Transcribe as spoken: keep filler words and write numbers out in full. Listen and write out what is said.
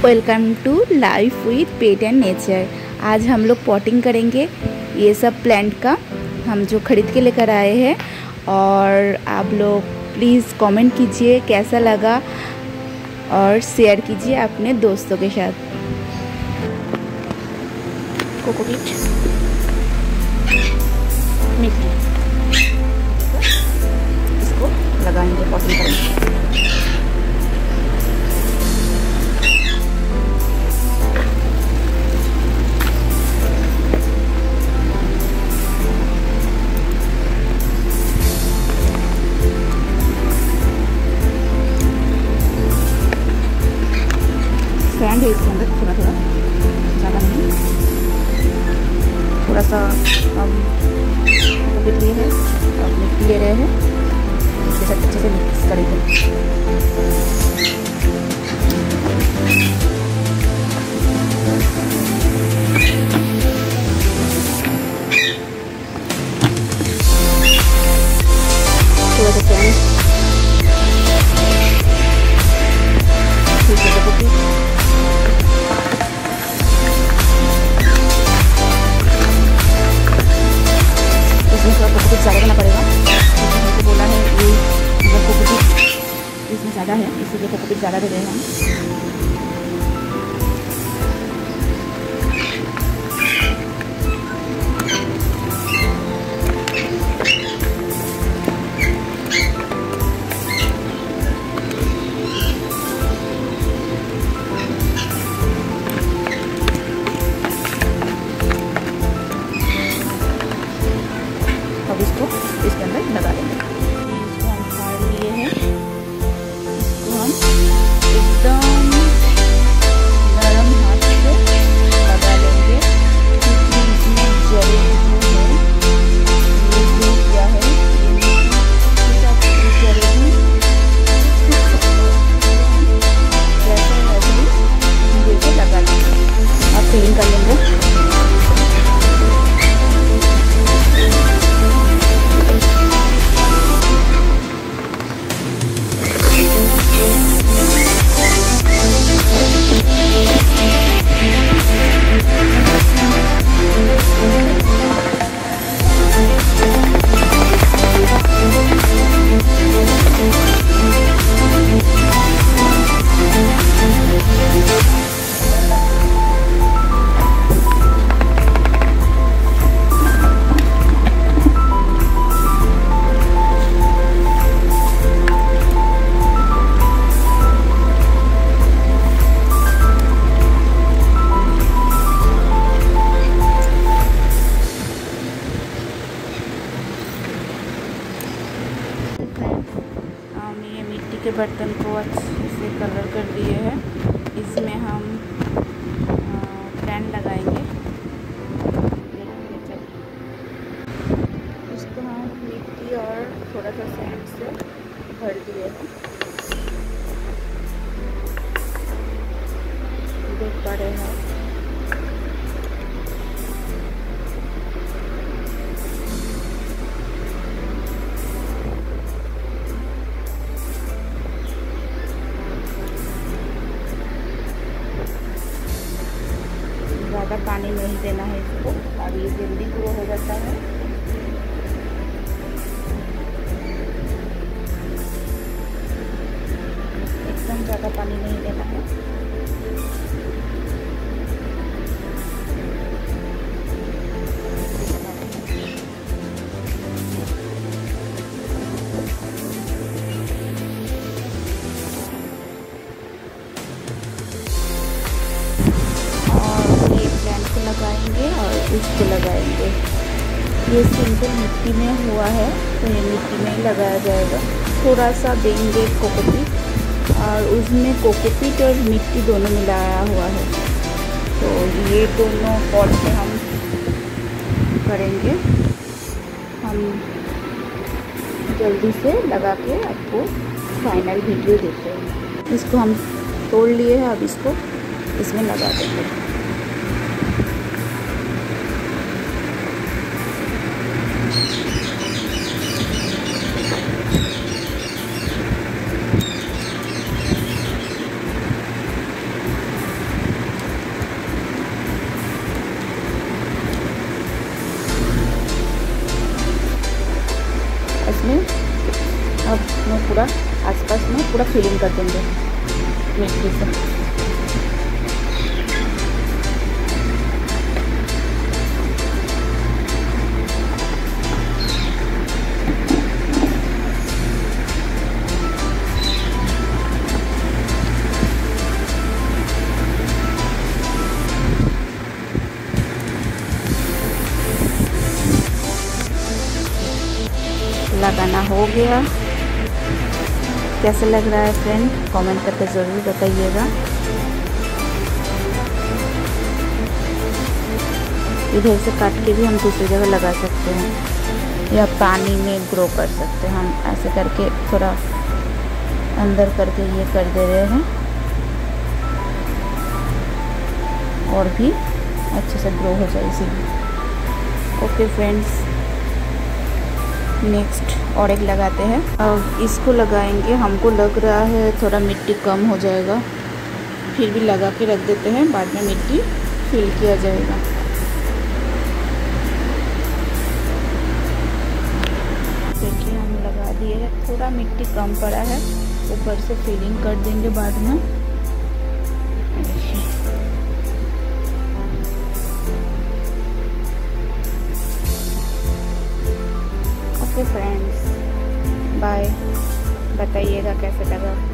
Welcome to life with pet and nature. आज हम लोग पॉटिंग करेंगे ये सब प्लांट का, हम जो खरीद के लेकर आए हैं। और आप लोग प्लीज़ कमेंट कीजिए कैसा लगा और शेयर कीजिए अपने दोस्तों के साथ। कोकोपीट मिट्टी इसको लगाएंगे, पॉटिंग करेंगे। सैंड है इसके अंदर, थोड़ा थोड़ा, ज़्यादा नहीं, थोड़ा सा हम कोकोपीट लिए है और मिट्टी ले रहे हैं, इसके साथ अच्छे से मिक्स करेंगे। थोड़ा सा सैंड, ठीक है कोकोपीट, कोकोपीट ज़्यादा करना पड़ेगा। तो बोला है ये मतलब कोकोपीट इसमें ज़्यादा है, इसीलिए कोकोपीट ज़्यादा दे रहे हैं हम। अब इसको इसके अंदर लगा देंगे। इसको हम फाड़ लिए हैं, इसको हम एकदम नरम हाथ से लगा लेंगे, क्योंकि इसमें जड़े जो है ये जो क्या है ये जड़ेगी, जैसे वैसे जैसे लगा लेंगे। अब क्लीन कर लेंगे। हम ये मिट्टी के बर्तन को अच्छे से कलर कर दिए हैं। इसमें हम प्लांट लगाएंगे। इसको हम मिट्टी और थोड़ा सा सैंड से भर दिए हैं, देख पा रहे हैं। ज़्यादा पानी नहीं देना है इसको, और ये जल्दी ग्रो हो जाता है। एकदम ज़्यादा पानी नहीं देना है। लगाएंगे और इसको लगाएंगे। ये सिंपल मिट्टी में हुआ है तो ये मिट्टी में ही लगाया जाएगा। थोड़ा सा देंगे कोकोपीट, और उसमें कोकोपीट और मिट्टी दोनों मिलाया हुआ है, तो ये दोनों पॉट में हम करेंगे। हम जल्दी से लगा के आपको फाइनल वीडियो देते हैं। इसको हम तोड़ लिए हैं, अब इसको इसमें लगा देंगे। पूरा आसपास में पूरा फिलिंग कर देंगे मिट्टी से। लगाना हो गया। कैसे लग रहा है फ्रेंड, कमेंट करके ज़रूर बताइएगा। इधर से काट के भी हम दूसरी जगह लगा सकते हैं या पानी में ग्रो कर सकते हैं। हम ऐसे करके थोड़ा अंदर करके ये कर दे रहे हैं और भी अच्छे से ग्रो हो जाए इसीलिए। ओके फ्रेंड्स, नेक्स्ट और एक लगाते हैं। अब इसको लगाएंगे। हमको लग रहा है थोड़ा मिट्टी कम हो जाएगा, फिर भी लगा के रख देते हैं, बाद में मिट्टी फिल किया जाएगा। देखिए हम लगा दिए हैं, थोड़ा मिट्टी कम पड़ा है, ऊपर से फिलिंग कर देंगे बाद में। Okay friends, bye. बताइएगा कैसे लगा।